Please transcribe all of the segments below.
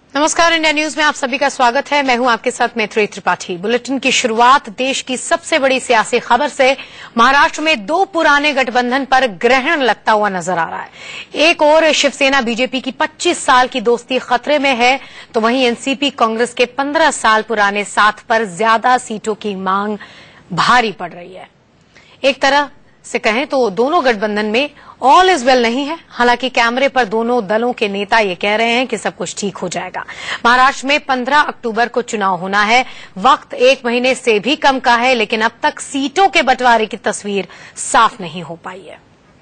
नमस्कार, India news में आप सभी का स्वागत है। मैं हूं आपके साथ मैत्री त्रिपाठी। बुलेटिन की शुरुआत देश की सबसे बड़ी सियासी खबर से। महाराष्ट्र में दो पुराने गठबंधन पर ग्रहण लगता हुआ नजर आ रहा है। एक ओर शिवसेना बीजेपी की 25 साल की दोस्ती खतरे में है, तो वहीं एनसीपी कांग्रेस के 15 साल पुराने साथ पर ज्यादा सीटों की मांग भारी पड़ रही है। एक तरह से कहें तो दोनों गठबंधन में ऑल इज वेल नहीं है। हालांकि कैमरे पर दोनों दलों के नेता ये कह रहे हैं कि सब कुछ ठीक हो जाएगा। महाराष्ट्र में 15 अक्टूबर को चुनाव होना है। वक्त एक महीने से भी कम का है, लेकिन अब तक सीटों के बंटवारे की तस्वीर साफ नहीं हो पाई है।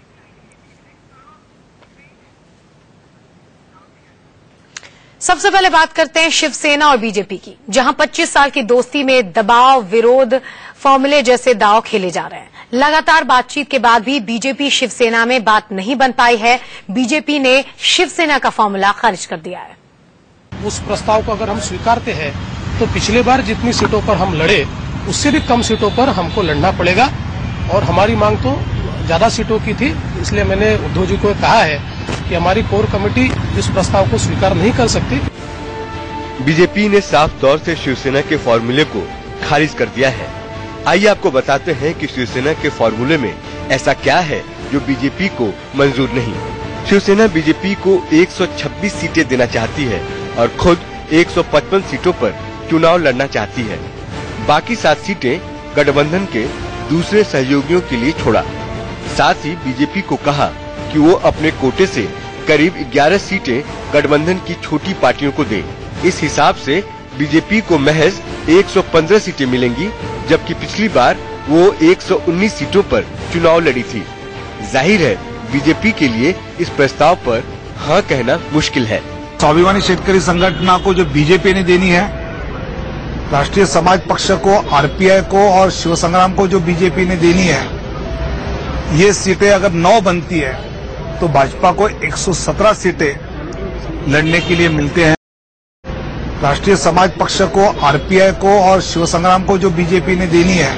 सबसे पहले बात करते हैं शिवसेना और बीजेपी की, जहां 25 साल की दोस्ती में दबाव, विरोध, फॉर्मूले जैसे दांव खेले जा रहे हैं। लगातार बातचीत के बाद भी बीजेपी शिवसेना में बात नहीं बन पाई है। बीजेपी ने शिवसेना का फॉर्मूला खारिज कर दिया है। उस प्रस्ताव को अगर हम स्वीकारते हैं तो पिछले बार जितनी सीटों पर हम लड़े उससे भी कम सीटों पर हमको लड़ना पड़ेगा, और हमारी मांग तो ज्यादा सीटों की थी। इसलिए मैंने उद्धव जी को कहा है कि हमारी कोर कमेटी इस प्रस्ताव को स्वीकार नहीं कर सकती। बीजेपी ने साफ तौर से शिवसेना के फॉर्मूले को खारिज कर दिया है। आइए आपको बताते हैं कि शिवसेना के फॉर्मूले में ऐसा क्या है जो बीजेपी को मंजूर नहीं। शिवसेना बीजेपी को 126 सीटें देना चाहती है और खुद 155 सीटों पर चुनाव लड़ना चाहती है। बाकी 7 सीटें गठबंधन के दूसरे सहयोगियों के लिए छोड़ा। साथ ही बीजेपी को कहा कि वो अपने कोटे से करीब 11 सीटें गठबंधन की छोटी पार्टियों को दे। इस हिसाब से बीजेपी को महज 115 सीटें मिलेंगी, जबकि पिछली बार वो 119 सीटों पर चुनाव लड़ी थी। जाहिर है बीजेपी के लिए इस प्रस्ताव पर हाँ कहना मुश्किल है। स्वाभिमानी शेतकरी संगठना को जो बीजेपी ने देनी है, राष्ट्रीय समाज पक्ष को, आरपीआई को और शिव संग्राम को जो बीजेपी ने देनी है, ये सीटें अगर 9 बनती है तो भाजपा को 117 सीटें लड़ने के लिए मिलते हैं। राष्ट्रीय समाज पक्ष को, आरपीआई को और शिव संग्राम को जो बीजेपी ने देनी है,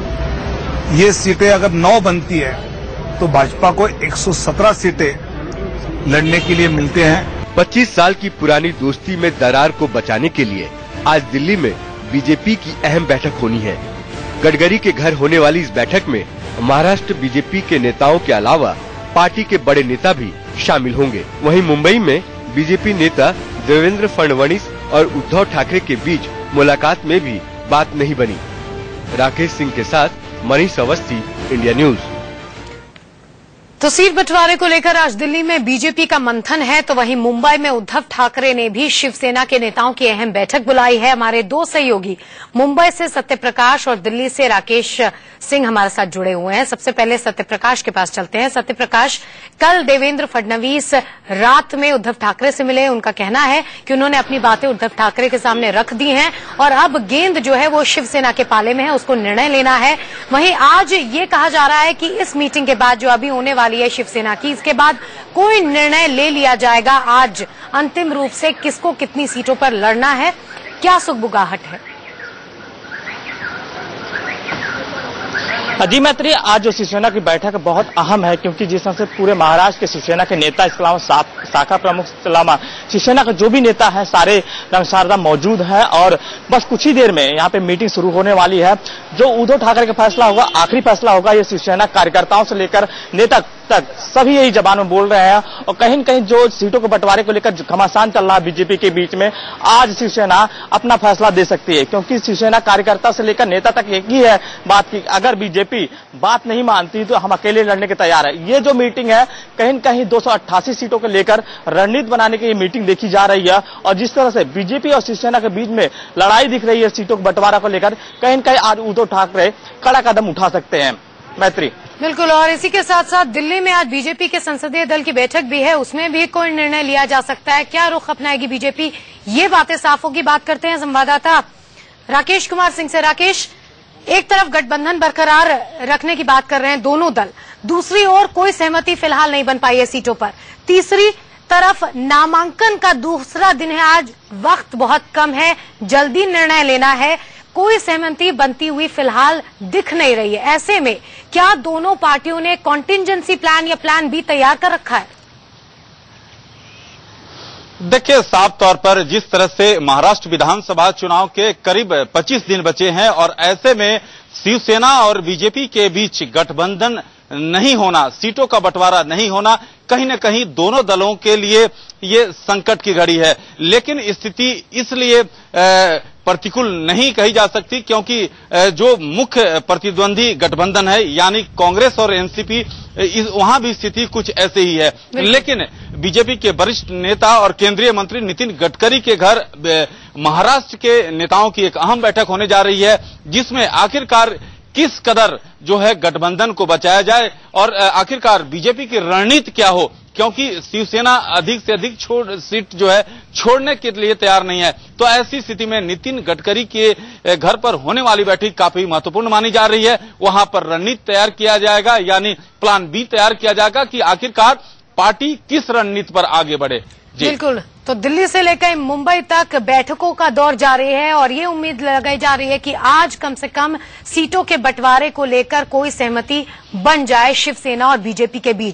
ये सीटें अगर 9 बनती है तो भाजपा को 117 सीटें लड़ने के लिए मिलते हैं। 25 साल की पुरानी दोस्ती में दरार को बचाने के लिए आज दिल्ली में बीजेपी की अहम बैठक होनी है। गडकरी के घर होने वाली इस बैठक में महाराष्ट्र बीजेपी के नेताओं के अलावा पार्टी के बड़े नेता भी शामिल होंगे। वहीं मुंबई में बीजेपी नेता देवेंद्र फडणवीस और उद्धव ठाकरे के बीच मुलाकात में भी बात नहीं बनी। राकेश सिंह के साथ मनीष अवस्थी, इंडिया न्यूज। तो सीट बंटवारे को लेकर आज दिल्ली में बीजेपी का मंथन है, तो वहीं मुंबई में उद्धव ठाकरे ने भी शिवसेना के नेताओं की अहम बैठक बुलाई है। हमारे 2 सहयोगी मुंबई से सत्यप्रकाश और दिल्ली से राकेश सिंह हमारे साथ जुड़े हुए हैं। सबसे पहले सत्यप्रकाश के पास चलते हैं। सत्यप्रकाश, कल देवेंद्र फडणवीस रात में उद्धव ठाकरे से मिले। उनका कहना है कि उन्होंने अपनी बातें उद्धव ठाकरे के सामने रख दी हैं और अब गेंद जो है वो शिवसेना के पाले में है, उसको निर्णय लेना है। वहीं आज ये कहा जा रहा है कि इस मीटिंग के बाद जो अभी होने वाली है शिवसेना की, इसके बाद कोई निर्णय ले लिया जाएगा आज अंतिम रूप से किसको कितनी सीटों पर लड़ना है। क्या सुगबुगाहट है? जी मैत्री, आज जो शिवसेना की बैठक बहुत अहम है, क्योंकि जिस तरह से पूरे महाराष्ट्र के शिवसेना के नेता, इसके अलावा शाखा प्रमुख, इसके अलावा शिवसेना के जो भी नेता है सारे रंगसारदा मौजूद है और बस कुछ ही देर में यहाँ पे मीटिंग शुरू होने वाली है। जो उद्धव ठाकरे का फैसला होगा, आखिरी फैसला होगा। ये शिवसेना कार्यकर्ताओं से लेकर नेता तक सभी यही जबान में बोल रहे हैं और कहीं न कहीं जो सीटों के बंटवारे को लेकर घमासान चल रहा है बीजेपी के बीच में, आज शिवसेना अपना फैसला दे सकती है, क्योंकि शिवसेना कार्यकर्ता से लेकर नेता तक एक ही है बात की, अगर बीजेपी बात नहीं मानती तो हम अकेले लड़ने के तैयार है। ये जो मीटिंग है कहीं न कहीं 288 सीटों को लेकर रणनीति बनाने की ये मीटिंग देखी जा रही है और जिस तरह से बीजेपी और शिवसेना के बीच में लड़ाई दिख रही है सीटों के बंटवारा को लेकर, कहीं न कहीं आज उद्धव ठाकरे कड़ा कदम उठा सकते हैं। मैत्री, बिल्कुल। और इसी के साथ साथ दिल्ली में आज बीजेपी के संसदीय दल की बैठक भी है, उसमें भी कोई निर्णय लिया जा सकता है। क्या रुख अपनाएगी बीजेपी, ये बातें साफ होगी। बात करते हैं संवाददाता राकेश कुमार सिंह से। राकेश, एक तरफ गठबंधन बरकरार रखने की बात कर रहे हैं दोनों दल, दूसरी ओर कोई सहमति फिलहाल नहीं बन पाई है सीटों पर, तीसरी तरफ नामांकन का दूसरा दिन है, आज वक्त बहुत कम है, जल्दी निर्णय लेना है, कोई सहमति बनती हुई फिलहाल दिख नहीं रही है। ऐसे में क्या दोनों पार्टियों ने कॉन्टिंजेंसी प्लान या प्लान बी तैयार कर रखा है? देखिए, साफ तौर पर जिस तरह से महाराष्ट्र विधानसभा चुनाव के करीब 25 दिन बचे हैं और ऐसे में शिवसेना और बीजेपी के बीच गठबंधन नहीं होना, सीटों का बंटवारा नहीं होना, कहीं न कहीं दोनों दलों के लिए ये संकट की घड़ी है। लेकिन स्थिति इसलिए प्रतिकूल नहीं कही जा सकती क्योंकि जो मुख्य प्रतिद्वंदी गठबंधन है यानी कांग्रेस और एनसीपी, वहां भी स्थिति कुछ ऐसे ही है। लेकिन बीजेपी के वरिष्ठ नेता और केंद्रीय मंत्री नितिन गडकरी के घर महाराष्ट्र के नेताओं की एक अहम बैठक होने जा रही है, जिसमें आखिरकार किस कदर जो है गठबंधन को बचाया जाए और आखिरकार बीजेपी की रणनीति क्या हो, क्योंकि शिवसेना अधिक से अधिक सीट जो है छोड़ने के लिए तैयार नहीं है। तो ऐसी स्थिति में नितिन गडकरी के घर पर होने वाली बैठक काफी महत्वपूर्ण मानी जा रही है। वहां पर रणनीति तैयार किया जाएगा, यानी प्लान बी तैयार किया जाएगा कि आखिरकार पार्टी किस रणनीति पर आगे बढ़े। बिल्कुल, तो दिल्ली से लेकर मुंबई तक बैठकों का दौर जारी है और ये उम्मीद लगाई जा रही है कि आज कम से कम सीटों के बंटवारे को लेकर कोई सहमति बन जाए शिवसेना और बीजेपी के बीच।